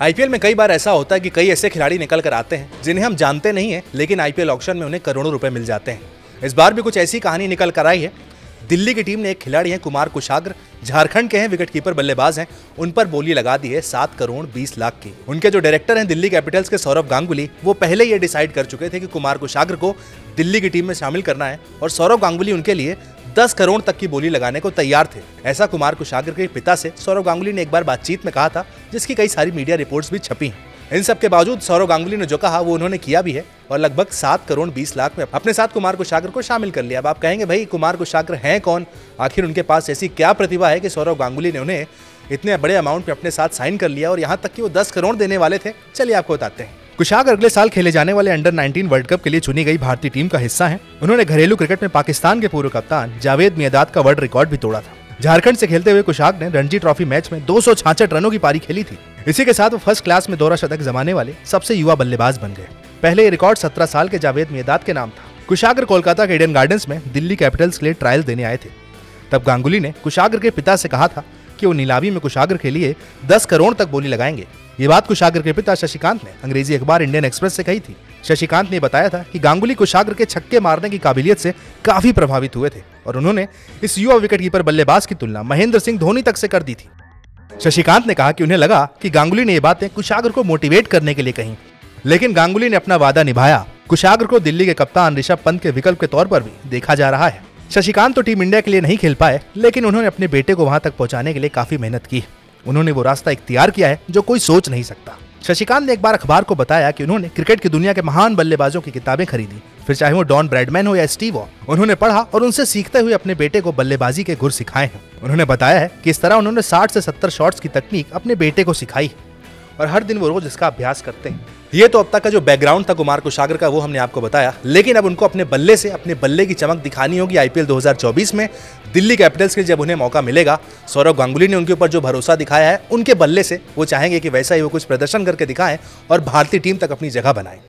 IPL में कई बार ऐसा होता है कि कई ऐसे खिलाड़ी निकल कर आते हैं जिन्हें हम जानते नहीं हैं, लेकिन आईपीएल ऑक्शन में उन्हें करोड़ों रुपए मिल जाते हैं। इस बार भी कुछ ऐसी कहानी निकल कर आई है। दिल्ली की टीम ने एक खिलाड़ी हैं कुमार कुशाग्र, झारखंड के हैं, विकेटकीपर बल्लेबाज हैं, उन पर बोली लगा दी है 7 करोड़ 20 लाख की। उनके जो डायरेक्टर हैं दिल्ली कैपिटल्स के सौरव गांगुली, वो पहले ये डिसाइड कर चुके थे कि कुमार कुशाग्र को दिल्ली की टीम में शामिल करना है और सौरव गांगुली उनके लिए 10 करोड़ तक की बोली लगाने को तैयार थे। ऐसा कुमार कुशाग्र के पिता से सौरव गांगुली ने एक बार बातचीत में कहा था, जिसकी कई सारी मीडिया रिपोर्ट्स भी छपी हैं। इन सब के बावजूद सौरव गांगुली ने जो कहा वो उन्होंने किया भी है और लगभग 7 करोड़ 20 लाख में अपने साथ कुमार कुशाग्र को शामिल कर लिया। अब आप कहेंगे भाई कुमार कुशाग्र हैं कौन, आखिर उनके पास ऐसी क्या प्रतिभा है कि सौरव गांगुली ने उन्हें इतने बड़े अमाउंट में अपने साथ साइन कर लिया और यहाँ तक कि वो 10 करोड़ देने वाले थे। चलिए आपको बताते हैं। कुशाग्र अगले साल खेले जाने वाले अंडर 19 वर्ल्ड कप के लिए चुनी गई भारतीय टीम का हिस्सा हैं। उन्होंने घरेलू क्रिकेट में पाकिस्तान के पूर्व कप्तान जावेद मियांदाद का वर्ल्ड रिकॉर्ड भी तोड़ा था। झारखंड से खेलते हुए कुशाग्र ने रणजी ट्रॉफी मैच में 266 रनों की पारी खेली थी। इसी के साथ वो फर्स्ट क्लास में दोहरा शतक जमाने वाले सबसे युवा बल्लेबाज बन गए। पहले ये रिकॉर्ड 17 साल के जावेद मियांदाद के नाम था। कुशाग्र कोलकाता के ईडन गार्डन्स में दिल्ली कैपिटल्स के लिए ट्रायल देने आए थे। तब गांगुली ने कुशाग्र के पिता से कहा था कि वो नीलामी में कुशाग्र के लिए 10 करोड़ तक बोली लगाएंगे। ये बात कुशाग्र के पिता शशिकांत ने अंग्रेजी अखबार इंडियन एक्सप्रेस से कही थी। शशिकांत ने बताया था कि गांगुली कुशाग्र के छक्के मारने की काबिलियत से काफी प्रभावित हुए थे और उन्होंने इस युवा विकेटकीपर बल्लेबाज की तुलना महेंद्र सिंह धोनी तक से कर दी थी। शशिकांत ने कहा कि उन्हें लगा कि गांगुली ने ये बातें कुशाग्र को मोटिवेट करने के लिए कही, लेकिन गांगुली ने अपना वादा निभाया। कुशाग्र को दिल्ली के कप्तान ऋषभ पंत के विकल्प के तौर पर भी देखा जा रहा है। शशिकांत तो टीम इंडिया के लिए नहीं खेल पाए, लेकिन उन्होंने अपने बेटे को वहां तक पहुंचाने के लिए काफी मेहनत की। उन्होंने वो रास्ता इख्तियार किया है जो कोई सोच नहीं सकता। शशिकांत ने एक बार अखबार को बताया कि उन्होंने क्रिकेट की दुनिया के महान बल्लेबाजों की किताबें खरीदी, फिर चाहे वो डॉन ब्रैडमैन हो या स्टीव वॉ, उन्होंने पढ़ा और उनसे सीखते हुए अपने बेटे को बल्लेबाजी के गुर सिखाए हैं। उन्होंने बताया है कि इस तरह उन्होंने 60 से 70 शॉट्स की तकनीक अपने बेटे को सिखाई और हर दिन वो रोज इसका अभ्यास करते हैं। ये तो अब तक का जो बैकग्राउंड था कुमार कुशाग्र का वो हमने आपको बताया, लेकिन अब उनको अपने बल्ले से अपने बल्ले की चमक दिखानी होगी आईपीएल 2024 में। दिल्ली कैपिटल्स के जब उन्हें मौका मिलेगा, सौरव गांगुली ने उनके ऊपर जो भरोसा दिखाया है, उनके बल्ले से वो चाहेंगे कि वैसा ही वो कुछ प्रदर्शन करके दिखाएं और भारतीय टीम तक अपनी जगह बनाएं।